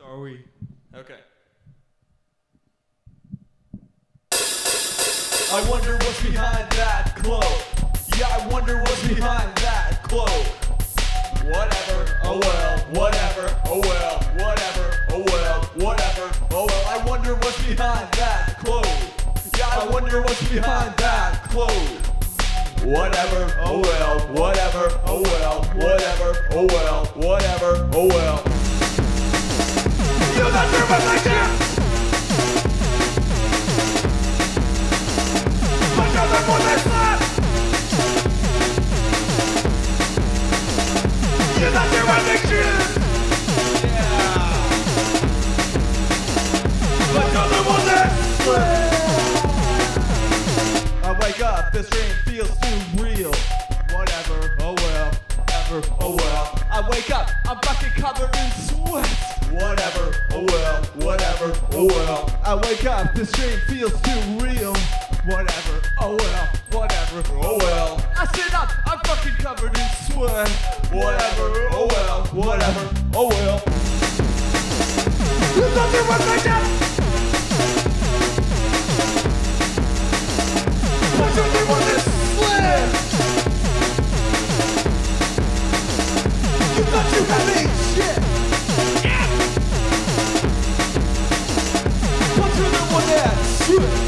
Are we? Okay. I wonder what's behind that cloak. Yeah, I wonder what's behind that cloak. Whatever, oh well, whatever, oh well, whatever, oh well, whatever, oh well. I wonder what's behind that cloak. Yeah, I wonder what's behind that cloak. Whatever, oh well, whatever, oh well, whatever, oh well, whatever, oh well. You're not your reflection! Look at the bullet slap! You're not your reflection! Yeah! Look at the bullet slap! I wake up, this dream feels too real. Whatever, oh well, whatever, oh well. I wake up, I'm fucking covered in sweat. Whatever, oh well, whatever, oh well. I wake up, this dream feels too real. Whatever, oh well, whatever, oh well. I sit up, I'm fucking covered in sweat. Whatever, oh well, whatever, oh well. You thought you were like that? What do you want this slip? You thought you had me shit. What do you want that shit?